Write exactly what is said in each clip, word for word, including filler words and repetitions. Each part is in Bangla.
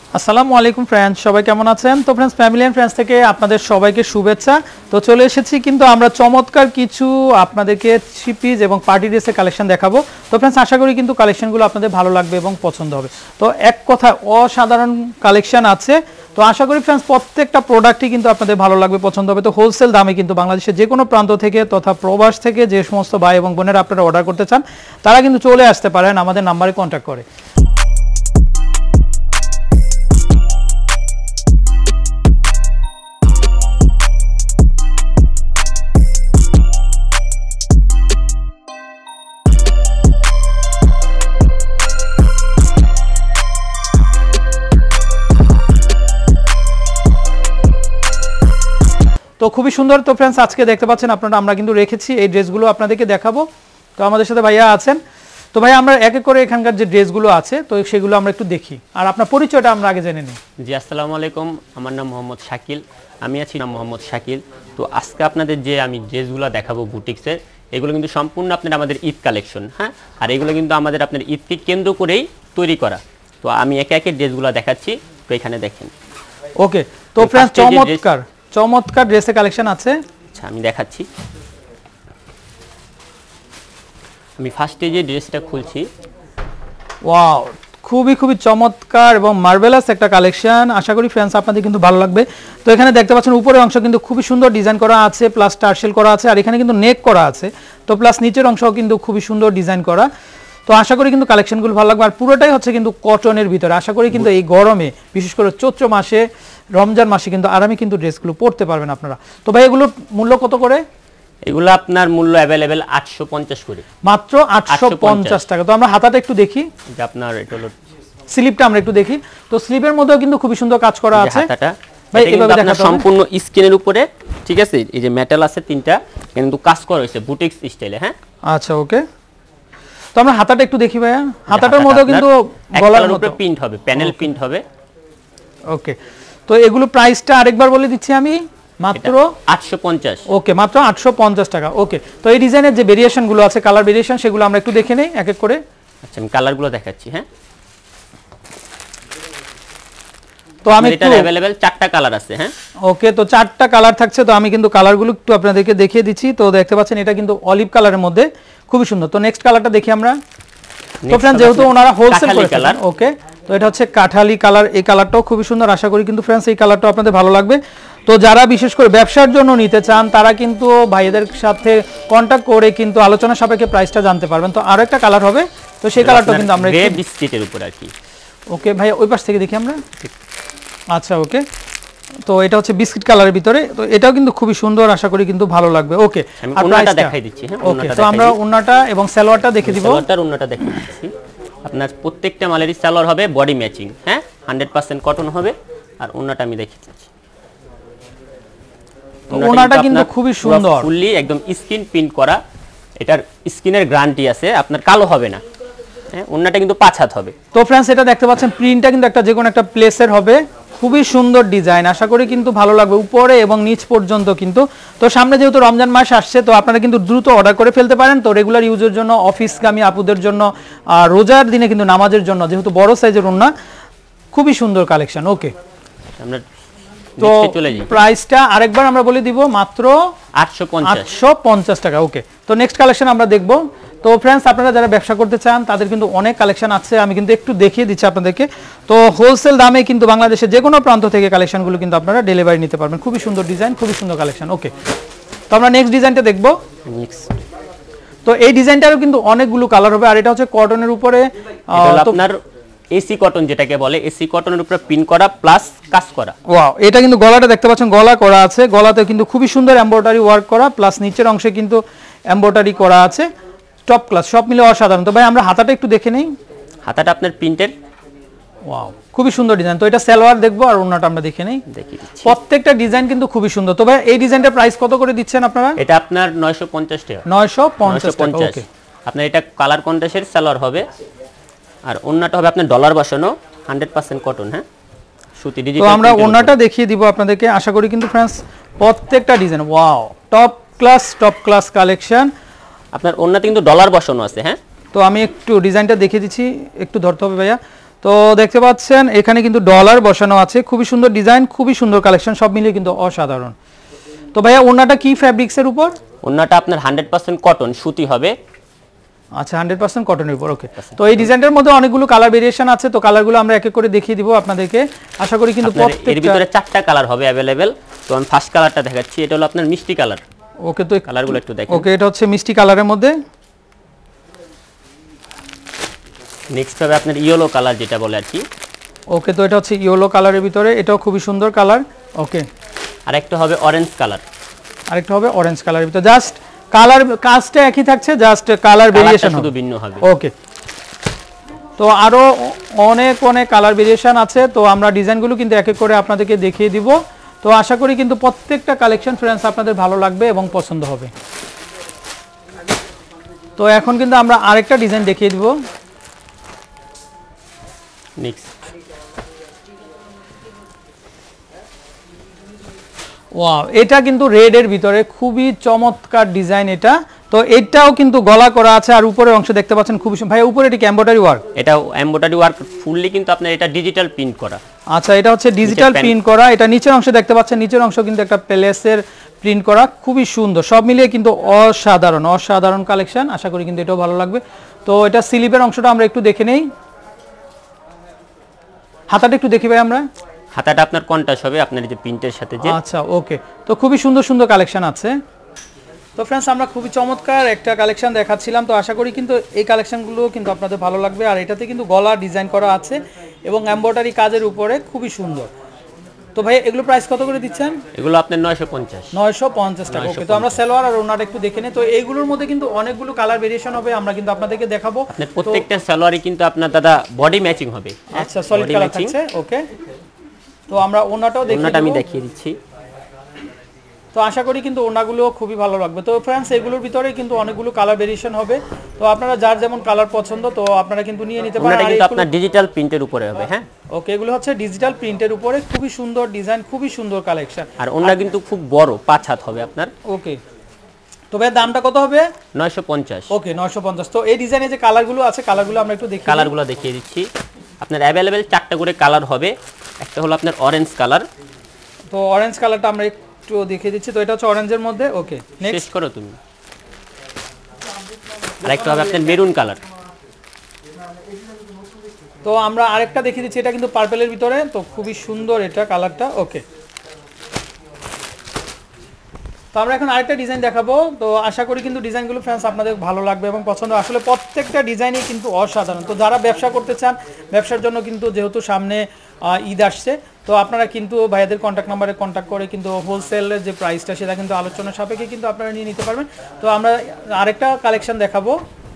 আসসালামু আলাইকুম ফ্রেন্ডস, সবাই কেমন আছেন? তো ফ্রেন্ডস, ফ্যামিলি এন্ড ফ্রেন্ডস থেকে আপনাদের সবাইকে শুভেচ্ছা। তো চলে এসেছি কিন্তু আমরা চমৎকার কিছু আপনাদেরকে থ্রি পিস এবং পার্টি ড্রেসের কালেকশন দেখাবো। তো ফ্রেন্ডস, আশা করি কিন্তু কালেকশনগুলো আপনাদের ভালো লাগবে এবং পছন্দ হবে। তো এক কথা অসাধারণ কালেকশন আছে। তো আশা করি ফ্রেন্ডস প্রত্যেকটা প্রোডাক্টই কিন্তু আপনাদের ভালো লাগবে, পছন্দ হবে। তো হোলসেল দামে কিন্তু বাংলাদেশের যে কোনো প্রান্ত থেকে তথা প্রবাস থেকে যে সমস্ত ভাই এবং বোনেরা আপনারা অর্ডার করতে চান তারা কিন্তু চলে আসতে পারেন আমাদের নাম্বারে কন্ট্যাক্ট করে। তো খুবই সুন্দর। তো ফ্রেন্ডস, আজকে দেখতে পাচ্ছেন আপনারা আমরা কিন্তু রেখেছি এই ড্রেসগুলো আপনাদেরকে দেখাবো। তো আমাদের সাথে ভাইয়া আছেন। তো ভাইয়া আমরা এক এক করে এখানকার যে ড্রেসগুলো আছে তো সেগুলো আমরা একটু দেখি, আর আপনার পরিচয়টা আমরা আগে জেনে নিই। জি, আসসালামু আলাইকুম। আমার নাম মোহাম্মদ শাকিল, আমি আছি নাম মোহাম্মদ শাকিল। তো আজকে আপনাদের যে আমি ড্রেসগুলো দেখাবো বুটিক্সের, এগুলো কিন্তু সম্পূর্ণ আপনার আমাদের ঈদ কালেকশন। হ্যাঁ, আর এগুলো কিন্তু আমাদের আপনার ঈদকে কেন্দ্র করেই তৈরি করা। তো আমি একে একে ড্রেসগুলো দেখাচ্ছি, তো এখানে দেখেন। ওকে, তো ফ্রেন্ডস চমৎকার চমৎকার ড্রেসের কালেকশন আছে। আচ্ছা, আমি দেখাচ্ছি। আমি ফার্স্টে যে ড্রেসটা খুলছি, ওয়াও, খুবই খুবই চমৎকার এবং মার্ভেলাস একটা কালেকশন। আশা করি ফ্রেন্ডস আপনাদের কিন্তু ভালো লাগবে। তো এখানে দেখতে পাচ্ছেন উপরের অংশ কিন্তু খুবই সুন্দর ডিজাইন করা আছে, প্লাস টার্সেল করা আছে, আর এখানে কিন্তু নেক করা আছে। তো প্লাস নিচের অংশও কিন্তু খুবই সুন্দর ডিজাইন করা। তো আশা করি কিন্তু কালেকশনগুলো ভালো লাগবে। আর পুরোটাই হচ্ছে কিন্তু কটনের ভিতরে। আশা করি কিন্তু এই গরমে, বিশেষ করে চৈত্র মাসে, রমজান মাসে কিন্তু আরামে কিন্তু ড্রেসগুলো পরতে পারবেন আপনারা। তো ভাই এগুলোর মূল্য কত করে? এগুলো আপনার মূল্য অ্যাভেলেবেল আটশো পঞ্চাশ করে, মাত্র আটশো পঞ্চাশ টাকা। তো আমরা হাতাটা একটু দেখি, যে আপনার এটা হলো স্লিপটা আমরা একটু দেখি। তো স্লিপের মধ্যেও কিন্তু খুবই সুন্দর কাজ করা আছে। হাতাটা ভাই এভাবে দেখাতে হবে সম্পূর্ণ স্কিনের উপরে, ঠিক আছে? এই যে মেটাল আছে তিনটা, কিন্তু কাজ করা হয়েছে বুটিক্স স্টাইলে। হ্যাঁ, আচ্ছা, ওকে। তো আমরা হাতাটা একটু দেখি ভাইয়া। হাতাটার মধ্যেও কিন্তু গলার উপরে প্রিন্ট হবে, প্যানেল প্রিন্ট হবে। ওকে, তো এগুলো প্রাইসটা আরেকবার বলে দিচ্ছি আমি, মাত্র আটশো পঞ্চাশ। ওকে, মাত্র আটশো পঞ্চাশ টাকা। ওকে, তো এই ডিজাইনের যে ভেরিয়েশন গুলো আছে, কালার ভেরিয়েশন, সেগুলো আমরা একটু দেখে নেই এক এক করে। আচ্ছা, আমি কালারগুলো দেখাচ্ছি। হ্যাঁ, তো আমি এটা अवेलेबल চারটা কালার আছে। হ্যাঁ, ওকে, তো চারটা কালার থাকছে। তো আমি কিন্তু কালারগুলো একটু আপনাদেরকে দেখিয়ে দিচ্ছি। তো দেখতে পাচ্ছেন এটা কিন্তু অলিভ কালারের মধ্যে, খুবই সুন্দর। তো নেক্সট কালারটা দেখি আমরা। তো ফ্রেন্ডস, যেহেতু ওনারা হোলসেল করে কালার, ওকে, তো এটা হচ্ছে কাঠালি কালার। এই কালারটাও খুবই সুন্দর। আশা করি কিন্তু ফ্রেন্ডস এই কালারটাও আপনাদের ভালো লাগবে। তো যারা বিশেষ করে ব্যবসার জন্য নিতে চান তারা কিন্তু ভাইদের সাথে কন্টাক্ট করে কিন্তু আলোচনা সাপেক্ষে প্রাইসটা জানতে পারবেন। তো আরো একটা কালার হবে, তো সেই কালারটাও কিন্তু আমরা গ্রে বিস্কিটের উপর আর কি। ওকে ভাই, ওই পাশ থেকে দেখি আমরা। আচ্ছা, ওকে, তো এটা হচ্ছে বিস্কিট কালারের ভিতরে। তো এটাও কিন্তু খুবই সুন্দর, আশা করি কিন্তু ভালো লাগবে। ওকে, আর ওন্নাটা দেখাই দিচ্ছি। হ্যাঁ, ওকে, তো আমরা ওন্নাটা এবং সালোয়ারটা দেখে দিব। সালোয়ারটার ওন্নাটা দেখাই দিচ্ছি। আপনার প্রত্যেকটা মালেরই সালোয়ার হবে বডি ম্যাচিং। হ্যাঁ, হান্ড্রেড পার্সেন্ট কটন হবে। আর ওন্নাটা আমি দেখিয়ে দিচ্ছি। ওন্নাটা কিন্তু খুবই সুন্দর, ফুললি একদম স্কিন প্রিন্ট করা। এটার স্কিনের গ্যারান্টি আছে, আপনার কালো হবে না। হ্যাঁ, ওন্নাটা কিন্তু পাঁচ হাত হবে। তো ফ্রেন্ডস, এটা দেখতে পাচ্ছেন প্রিন্টটা কিন্তু একটা যে কোনো একটা প্লেসের হবে, খুবই সুন্দর ডিজাইন। আশা করি কিন্তু ভালো লাগবে উপরে এবং নিচ পর্যন্ত কিন্তু। তো সামনে যেহেতু রমজান মাস আসছে, তো আপনারা কিন্তু দ্রুত অর্ডার করে ফেলতে পারেন। তো রেগুলার ইউজের জন্য, অফিসগামী আপুদের জন্য, রোজার দিনে কিন্তু নামাজের জন্য, যেহেতু বড় সাইজের ওন্না, খুবই সুন্দর কালেকশন। ওকে, আমরা তো প্রাইসটা আরেকবার আমরা বলে দিব, মাত্র আটশো পঞ্চাশ টাকা। ওকে, তো নেক্সট কালেকশন আমরা দেখব। তো ফ্রেন্ডস, আপনারা যারা ব্যবসা করতে চান তাদের কিন্তু অনেক কালেকশন আছে, আমি কিন্তু একটু দেখিয়ে দিচ্ছি আপনাদেরকে। তো হোলসেল দামে কিন্তু বাংলাদেশের যে কোনো প্রান্ত থেকে কালেকশনগুলো কিন্তু আপনারা ডেলিভারি নিতে পারবেন। খুবই সুন্দর ডিজাইন, খুবই সুন্দর কালেকশন। ওকে, তো আমরা নেক্সট ডিজাইনটা দেখব। তো এই ডিজাইনটারও কিন্তু অনেকগুলো কালার হবে, আর এটা হচ্ছে কটনের উপরে আপনার এসি কটন যেটাকে বলে, এসি কটনের উপরে পিন করা প্লাস কাজ করা। ওয়াও, এটা কিন্তু গলাটা দেখতে পাচ্ছেন, গলা করা আছে। গলাতে কিন্তু খুবই সুন্দর এমব্রয়ডারি ওয়ার্ক করা, প্লাস নিচের অংশে কিন্তু এমব্রয়ডারি করা আছে। টপ ক্লাস, সব মিলে অসাধারণ। তো ভাই আমরা হাতাটা একটু দেখে নেই। হাতাটা আপনার প্রিন্টের, ওয়াও, খুবই সুন্দর ডিজাইন। তো এটা সালোয়ার দেখবো, আর ওন্নাটা আমরা দেখে নেই। প্রত্যেকটা ডিজাইন কিন্তু খুবই সুন্দর। তো ভাই এই ডিজাইনটার প্রাইস কত করে দিচ্ছেন আপনারা? এটা আপনার নয়শো পঞ্চাশ টাকা। নয়শো পঞ্চাশ টাকা। ওকে, আপনার এটা কালার কন্ট্রাস্টের সালোয়ার হবে, আর ওন্নাটা হবে আপনার ডলার বসানো, হান্ড্রেড পার্সেন্ট কটন। হ্যাঁ, সুতি ডিজিটাল। তো আমরা ওন্নাটা দেখিয়ে দিব আপনাদেরকে। আশা করি কিন্তু ফ্রেন্ডস প্রত্যেকটা design, wow, top class top class collection. আপনার ওন্নাতে কিন্তু ডলার বসানো আছে। হ্যাঁ, তো আমি একটু ডিজাইনটা দেখিয়ে দিচ্ছি, একটু ধরতে হবে ভাইয়া। তো দেখতে পাচ্ছেন এখানে কিন্তু ডলার বসানো আছে, খুবই সুন্দর ডিজাইন, খুবই সুন্দর কালেকশন, সব মিলিয়ে কিন্তু অসাধারণ। তো ভাইয়া ওড়নাটা কি ফ্যাব্রিক্সের উপর? ওড়নাটা আপনার হান্ড্রেড পার্সেন্ট কটন সুতি হবে। আচ্ছা, হান্ড্রেড পার্সেন্ট কটনের উপর। ওকে, তো এই ডিজাইনটার মধ্যে অনেকগুলো কালার ভেরিয়েশন আছে, তো কালারগুলো আমরা এক এক করে দেখিয়ে দিব আপনাদেরকে। আশা করি কিন্তু এর ভিতরে চারটা কালার হবে अवेलेबल। তো আমি ফার্স্ট কালারটা দেখাচ্ছি, এটা হলো আপনার মিষ্টি কালার। ওকে, তো কালারগুলো একটু দেখেন। ওকে, এটা হচ্ছে মিষ্টি কালারের মধ্যে। নেক্সট হবে আপনার ইয়েলো কালার যেটা বলে আর কি। ওকে, তো এটা হচ্ছে ইয়েলো কালারের ভিতরে, এটাও খুবই সুন্দর কালার। ওকে, আর একটা হবে অরেঞ্জ কালার। আরেকটা হবে অরেঞ্জ কালারের ভিতরে। জাস্ট কালার কাজটা একই থাকছে, জাস্ট কালার ভেরিয়েশন শুধু ভিন্ন হবে। ওকে, তো আরো অনেক অনেক কালার ভেরিয়েশন আছে, তো আমরা ডিজাইনগুলো কিন্তু এক এক করে আপনাদেরকে দেখিয়ে দিব। তো আশা করি কিন্তু প্রত্যেকটা কালেকশন ফ্রেন্ডস আপনাদের ভালো লাগবে এবং পছন্দ হবে। তো এখন কিন্তু আমরা আরেকটা ডিজাইন দেখিয়ে দিব। নেক্সট ওয়াও, এটা কিন্তু রেড এর ভিতরে খুবই চমৎকার ডিজাইন এটা। তো এটাও কিন্তু গলা করা আছে, আর উপরের অংশ দেখতে পাচ্ছেন খুবই সুন্দর। ভাই উপরে এটা কি এমব্রয়ডারি ওয়ার্ক? এটা এমব্রয়ডারি ওয়ার্ক ফুললি, কিন্তু আপনার এটা ডিজিটাল প্রিন্ট করা। আচ্ছা, এটা হচ্ছে ডিজিটাল প্রিন্ট করা। এটা নিচের অংশ দেখতে পাচ্ছেন, নিচের অংশ কিন্তু একটা প্যালেসের প্রিন্ট করা, খুবই সুন্দর। সব মিলিয়ে কিন্তু অসাধারণ অসাধারণ কালেকশন। আশা করি কিন্তু এটাও ভালো লাগবে। তো এটা স্লিভের অংশটা আমরা একটু দেখে নেই, হাতাটা একটু দেখি ভাই আমরা। হাতাটা আপনার কন্ট্রাস্ট হবে আপনার এই যে প্রিন্টের সাথে যে। আচ্ছা, ওকে, তো খুবই সুন্দর সুন্দর কালেকশন আছে। তো ফ্রেন্ডস, আমরা খুবই চমৎকার একটা কালেকশন দেখাচ্ছিলাম, তো আশা করি কিন্তু এই কালেকশনগুলো কিন্তু আপনাদের ভালো লাগবে। আর এটাতে কিন্তু গলা ডিজাইন করা আছে এবং এমব্রয়ডারি কাজের উপরে, খুবই সুন্দর। তো ভাই এগুলো প্রাইস কত করে দিচ্ছেন? এগুলো আপনার নয়শো পঞ্চাশ নয়শো পঞ্চাশ টাকা। ওকে, তো আমরা সালোয়ার আর ওড়নাটা একটু দেখে নিই। তো এইগুলোর মধ্যে কিন্তু অনেকগুলো কালার ভেরিয়েশন হবে, আমরা কিন্তু আপনাদেরকে দেখাবো। আপনার প্রত্যেকটা সালোয়ারই কিন্তু আপনার দাদা বডি ম্যাচিং হবে। আচ্ছা, সলিড কালার থাকছে। ওকে, তো আমরা ওড়নাটাও দেখি, ওড়নাটা আমি দেখিয়ে দিচ্ছি। তো আশা করি কিন্তু ওড়নাগুলো খুবই ভালো লাগবে। তো ফ্রেন্ডস, এগুলোর ভিতরে কিন্তু অনেকগুলো কালার ভেরিয়েশন হবে, তো আপনারা যার যেমন কালার পছন্দ তো আপনারা কিন্তু নিয়ে নিতে পারেন। এটা কিন্তু আপনার ডিজিটাল প্রিন্টের উপরে হবে। হ্যাঁ, ওকে, এগুলো হচ্ছে ডিজিটাল প্রিন্টের উপরে, খুবই সুন্দর ডিজাইন, খুবই সুন্দর কালেকশন। আর ওড়না কিন্তু খুব বড়, পাঁচ হাত হবে আপনার। ওকে, তো ভাই দামটা কত হবে? নয়শো পঞ্চাশ। ওকে, নয়শো পঞ্চাশ। তো এই ডিজাইনে যে কালারগুলো আছে, কালারগুলো আমরা একটু দেখি। কালারগুলো দেখিয়ে দিচ্ছি। আপনার অ্যাভেলেবেল চারটা করে কালার হবে। একটা হলো আপনার অরেঞ্জ কালার। তো অরেঞ্জ কালারটা আমরা একটু দেখিয়ে দিচ্ছি। তো এটা হচ্ছে অরেঞ্জের মধ্যে। ওকে, নেক্সট করো তুমি। আর একটা হবে আপনার মেরুন কালার। তো আমরা আরেকটা দেখিয়ে দিচ্ছি, এটা কিন্তু পার্পলের ভিতরে, তো খুবই সুন্দর এটা কালারটা। ওকে, তো আমরা এখন আরেকটা ডিজাইন দেখাবো। তো আশা করি কিন্তু ডিজাইনগুলো ফ্রেন্ডস আপনাদের ভালো লাগবে এবং পছন্দ। আসলে প্রত্যেকটা ডিজাইনই কিন্তু অসাধারণ। তো যারা ব্যবসা করতে চান, ব্যবসার জন্য কিন্তু যেহেতু সামনে ঈদ আসছে, তো আপনারা কিন্তু ভাইয়াদের কন্ট্যাক্ট নাম্বারে কন্ট্যাক্ট করে কিন্তু হোলসেলের যে প্রাইসটা সেটা কিন্তু আলোচনা সাপেক্ষে কিন্তু আপনারা নিয়ে নিতে পারবেন। তো আমরা আরেকটা কালেকশন দেখাবো।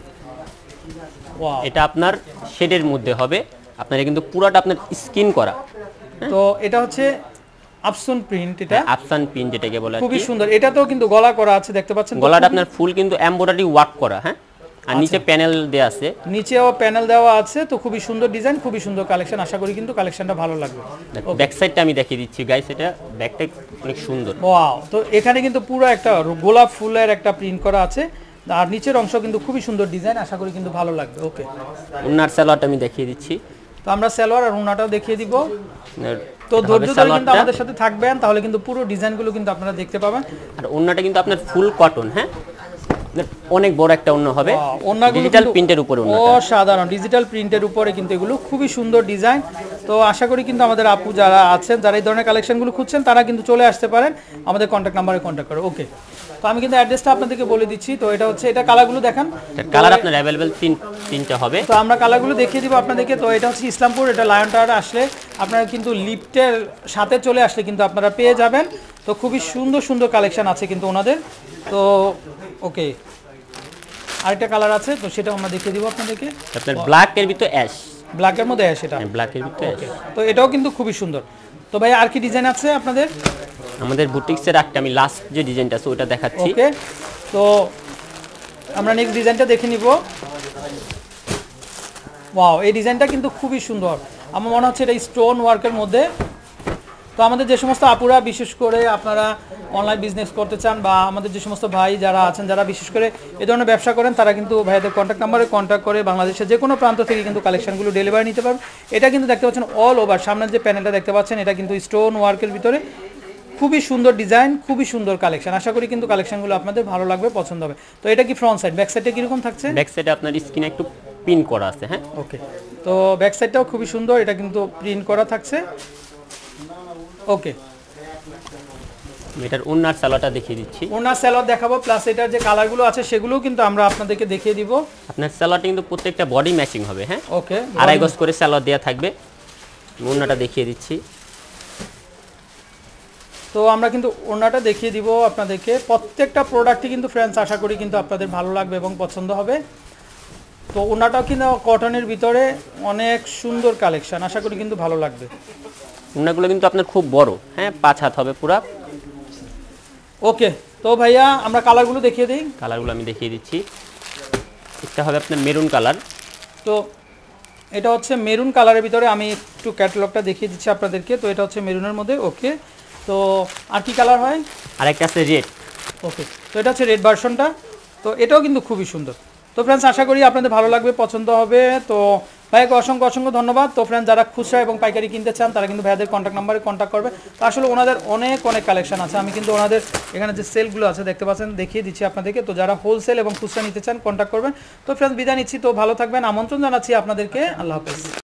এটা আপনার শেডের মধ্যে হবে, আপনার কিন্তু পুরোটা আপনার স্কিন করা। তো এটা হচ্ছে আফসান প্রিন্ট, এটা আফসান প্রিন্ট যেটাকে বলে, খুবই সুন্দর। এটাতেও কিন্তু গলা করা আছে, দেখতে পাচ্ছেন গলাটা আপনার ফুল কিন্তু এমব্রয়ডারি ওয়ার্ক করা। হ্যাঁ, আর নিচে প্যানেল দেয়া আছে, নিচেও প্যানেল দেওয়া আছে। তো খুবই সুন্দর ডিজাইন, খুবই সুন্দর কালেকশন। আশা করি কিন্তু কালেকশনটা ভালো লাগবে। ব্যাক সাইডটা আমি দেখিয়ে দিচ্ছি গাইস, এটা ব্যাকটা অনেক সুন্দর। ওয়াও, তো এখানে কিন্তু পুরো একটা গোলাপ ফুলের একটা প্রিন্ট করা আছে, আর নিচের অংশ কিন্তু খুবই সুন্দর ডিজাইন। আশা করি কিন্তু ভালো লাগবে। ওকে, ওনার সালোয়ারটা আমি দেখিয়ে দিচ্ছি। তো আমরা সালোয়ার আর ওনাটাও দেখিয়ে দিব। তো ধৈর্য ধরে কিন্তু আমাদের সাথে থাকবেন, তাহলে কিন্তু পুরো ডিজাইনগুলো কিন্তু আপনারা দেখতে পাবেন। আর ওন্নাটা কিন্তু আপনার ফুল কটন। হ্যাঁ, অনেক বড় একটা ওন্না হবে, ওন্নাগুলো ডিজিটাল প্রিন্টের উপরে। অসাধারণ ডিজিটাল প্রিন্টের উপরে কিন্তু এগুলো খুবই সুন্দর ডিজাইন। তো আশা করি কিন্তু আমাদের আপু যারা আছেন, যারা এই ধরনের কালেকশনগুলো খুঁজছেন, তারা কিন্তু চলে আসতে পারেন আমাদের কন্ট্যাক্ট নাম্বারে কন্ট্যাক্ট করে। ওকে, তো আমি কিন্তু অ্যাড্রেসটা আপনাদেরকে বলে দিচ্ছি। তো এটা হচ্ছে, এটা কালারগুলো দেখান। কালার আপনার অ্যাভেলেবেল তিন তিনটা হবে। তো আমরা কালারগুলো দেখিয়ে দিব আপনাদেরকে। তো এটা হচ্ছে ইসলামপুর, এটা লায়ন টাওয়ারে আসলে আপনারা কিন্তু লিফটের সাথে চলে আসলে কিন্তু আপনারা পেয়ে যাবেন। তো খুবই সুন্দর সুন্দর কালেকশন আছে কিন্তু ওনাদের। তো ওকে, আরেকটা কালার আছে, তো সেটা আমরা দেখিয়ে দিব আপনাদেরকে। আপনার ব্ল্যাক এর ভিতর অ্যাশ, ব্ল্যাকের মধ্যে অ্যাশ, এটা ব্ল্যাক এর ভিতর অ্যাশ। তো এটাও কিন্তু খুবই সুন্দর। তো ভাই আর কি ডিজাইন আছে আপনাদের? আমাদের বুটিক্সের একটা আমি লাস্ট যে ডিজাইনটা আছে ওটা দেখাচ্ছি। ওকে, তো আমরা নেক্সট ডিজাইনটা দেখে নিব। ওয়াও, এই ডিজাইনটা কিন্তু খুবই সুন্দর। আমার মনে হচ্ছে এটা স্টোন ওয়ার্কের মধ্যে। তো আমাদের যে সমস্ত আপুরা বিশেষ করে আপনারা অনলাইন বিজনেস করতে চান বা আমাদের যে সমস্ত ভাই যারা আছেন যারা বিশেষ করে এই ধরনের ব্যবসা করেন তারা কিন্তু ভাইয়াদের কন্ট্যাক্ট নাম্বারে কন্ট্যাক্ট করে বাংলাদেশের যে কোনো প্রান্ত থেকে কিন্তু কালেকশনগুলো ডেলিভারি নিতে পারবেন। এটা কিন্তু দেখতে পাচ্ছেন অল ওভার, সামনের যে প্যানেলটা দেখতে পাচ্ছেন এটা কিন্তু স্টোন ওয়ার্কের ভিতরে খুবই সুন্দর ডিজাইন, খুবই সুন্দর কালেকশন। আশা করি কিন্তু কালেকশনগুলো আপনাদের ভালো লাগবে, পছন্দ হবে। তো এটা কি ফ্রন্ট সাইড, ব্যাক সাইডে কিরকম থাকছে? ব্যাক সাইডে আপনার স্ক্রিনে একটু পিন করা আছে। হ্যাঁ, ওকে, তো ব্যাক সাইডটাও খুবই সুন্দর, এটা কিন্তু প্রিন্ট করা থাকছে। ওকে, এটার ওন্নার সালোয়ারটা দেখিয়ে দিচ্ছি। ওনার সালোয়ার দেখাবো, প্লাস এটার যে কালারগুলো আছে সেগুলোও কিন্তু আমরা আপনাদেরকে দেখিয়ে দিব। আপনার সালোয়ারটা কিন্তু প্রত্যেকটা বডি ম্যাচিং হবে। হ্যাঁ, ওকে, আড়াই গজ করে সালোয়ার দেওয়া থাকবে। ওন্নাটা দেখিয়ে দিচ্ছি। তো আমরা কিন্তু ওনাটা দেখিয়ে দিব আপনাদেরকে। প্রত্যেকটা প্রোডাক্টই কিন্তু ফ্রেন্ডস আশা করি কিন্তু আপনাদের ভালো লাগবে এবং পছন্দ হবে। তো ওনাটাও কিন্তু কটনের ভিতরে অনেক সুন্দর কালেকশন, আশা করি কিন্তু ভালো লাগবে। ওন্নাগুলো কিন্তু আপনার খুব বড়। হ্যাঁ, পাঁচ হাত হবে পুরা। ওকে, তো ভাইয়া আমরা কালারগুলো দেখিয়ে দিই। কালারগুলো আমি দেখিয়ে দিচ্ছি। এটা হবে আপনার মেরুন কালার। তো এটা হচ্ছে মেরুন কালারের ভিতরে, আমি একটু ক্যাটালগটা দেখিয়ে দিচ্ছি আপনাদেরকে। তো এটা হচ্ছে মেরুনের মধ্যে। ওকে, তো আর কি কালার হয়? আর একটা আছে রেড। ওকে, তো এটা হচ্ছে রেড ভার্সনটা। তো এটাও কিন্তু খুবই সুন্দর। তো ফ্রেন্ডস আশা করি আপনাদের ভালো লাগবে, পছন্দ হবে। তো ভাইয়াকে অসংখ্য অসংখ্য ধন্যবাদ। তো ফ্রেন্ডস যারা খুচরা এবং পাইকারি কিনতে চান তারা কিন্তু ভাইয়াদের কন্ট্যাক্ট নাম্বারে কন্ট্যাক্ট করবে। তো আসলে ওনাদের অনেক অনেক কালেকশন আছে, আমি কিন্তু ওনাদের এখানে যে সেলগুলো আছে দেখতে পাচ্ছেন দেখিয়ে দিচ্ছি আপনাদেরকে। তো যারা হোলসেল এবং খুচরা নিতে চান কন্ট্যাক্ট করবেন। তো ফ্রেন্ডস বিদায় নিচ্ছি, তো ভালো থাকবেন, আমন্ত্রণ জানাচ্ছি আপনাদেরকে। আল্লাহ হাফেজ।